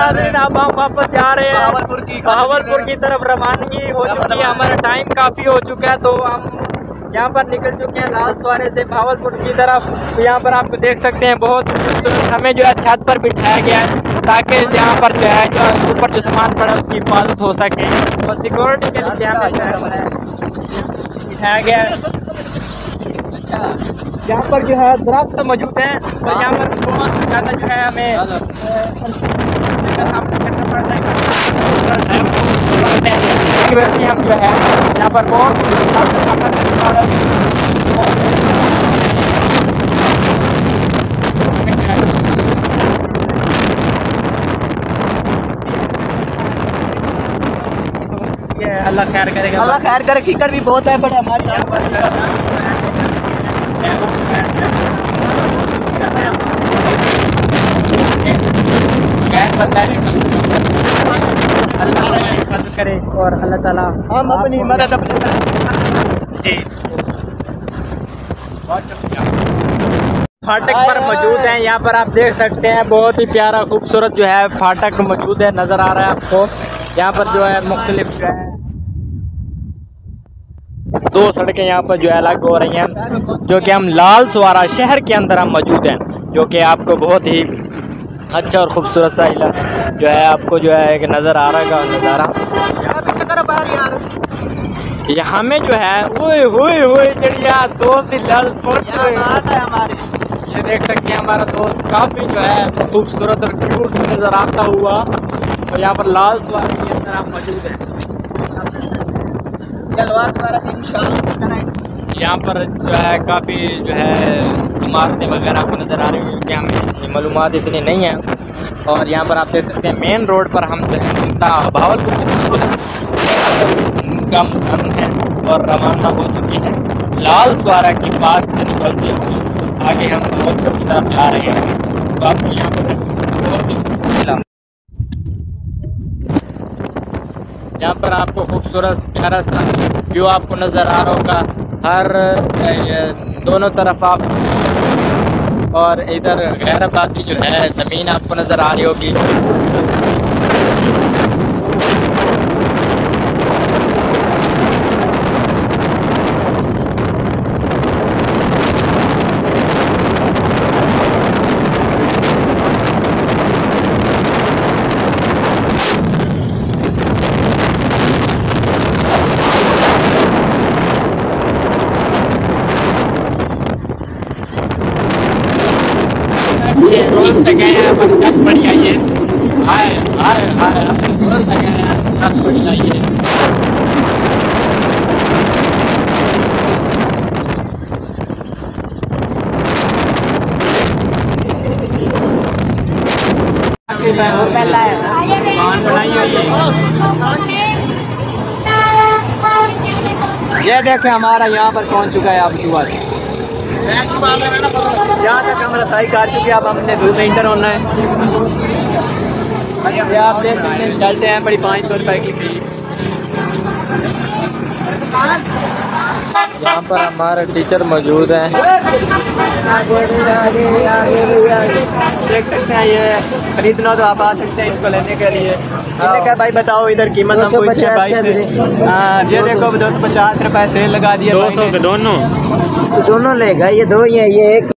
नाज़रीन अब हम वापस जा रहे हैं भावलपुर की तरफ। रवानगी हो चुकी है, हमारा टाइम काफ़ी हो चुका है, तो हम यहाँ पर निकल चुके हैं लाल सवारे से भावलपुर की तरफ। तो यहाँ पर आपको देख सकते हैं बहुत खूबसूरत हमें जो है छत पर बिठाया गया है, ताकि यहाँ पर जो है जो ऊपर जो सामान पड़ा है उसकी हिफाजत हो सके, और सिक्योरिटी के लिए बिठाया गया है। यहाँ पर जो है दरख्त मौजूद हैं, और यहाँ पर बहुत ज़्यादा जो है हमें सामना करना पड़ रहा है। वैसे हम जो है यहाँ पर बहुत सामना करने वाला अल्लाह खैर करेगा, अल्लाह खैर करे। कीकड़ भी बहुत है बट हमारे यहाँ पर करे और अल्लाह ताला हम अपनी मदद अपने जी। फाटक पर मौजूद हैं, यहाँ पर आप देख सकते हैं बहुत ही प्यारा खूबसूरत जो है फाटक मौजूद है, नज़र आ रहा है आपको। यहाँ पर जो है मुख्तलिफ जो है दो सड़कें यहाँ पर जो है अलग हो रही हैं, जो कि हम लाल सवारा शहर के अंदर हम मौजूद हैं, जो कि आपको बहुत ही अच्छा और ख़ूबसूरत सा जो है आपको जो है एक नज़र आ रहा है नज़ारा। यहाँ में जो है हुए चिड़िया दोस्त ये देख सकते हैं हमारा दोस्त काफ़ी जो है खूबसूरत और क्यूट नज़र आता हुआ, और यहाँ पर लाल सवारी के अंदर हम मौजूद हैं। यहाँ पर जो है काफ़ी जो है इमारतें वगैरह आपको नज़र आ रही हैं, क्योंकि हमें मालूमात इतनी नहीं है। और यहाँ पर आप देख सकते हैं मेन रोड पर हम भावलपुर कम है और रवाना हो चुके हैं लाल सवारा की बात से निकलते हुए आगे हम भावलपुर की तरफ जा रहे हैं। तो आपको यहाँ पर आपको खूबसूरत प्यारा सा व्यू आपको नज़र आ रहा होगा, हर दोनों तरफ आप, और इधर गैर आबादी जो है ज़मीन आपको नज़र आ रही होगी। रोज से गए हैं पर 10 बढ़िया ये हाय हाय हाय रोज से गए हैं 10 बढ़िया ये। बनाई हुई ये देखें हमारा यहाँ पर पहुँच चुका है आप सुबह से, यहाँ तक हम रसाई कर चुके हैं। अब हमने 2 में इंटर होना है। ये आप देख सकते हैं चलते हैं बड़ी 500 रुपए की फी। यहाँ पर हमारे टीचर मौजूद हैं, देख सकते हैं। ये खरीदना तो आप आ सकते हैं इसको लेने के लिए। मैंने कहा भाई बताओ इधर कीमत हम पूछे भाई से। हाँ ये देखो 250 रुपए सेल लगा दिया 200 के दोनों लेगा, ये 2 ही है, ये एक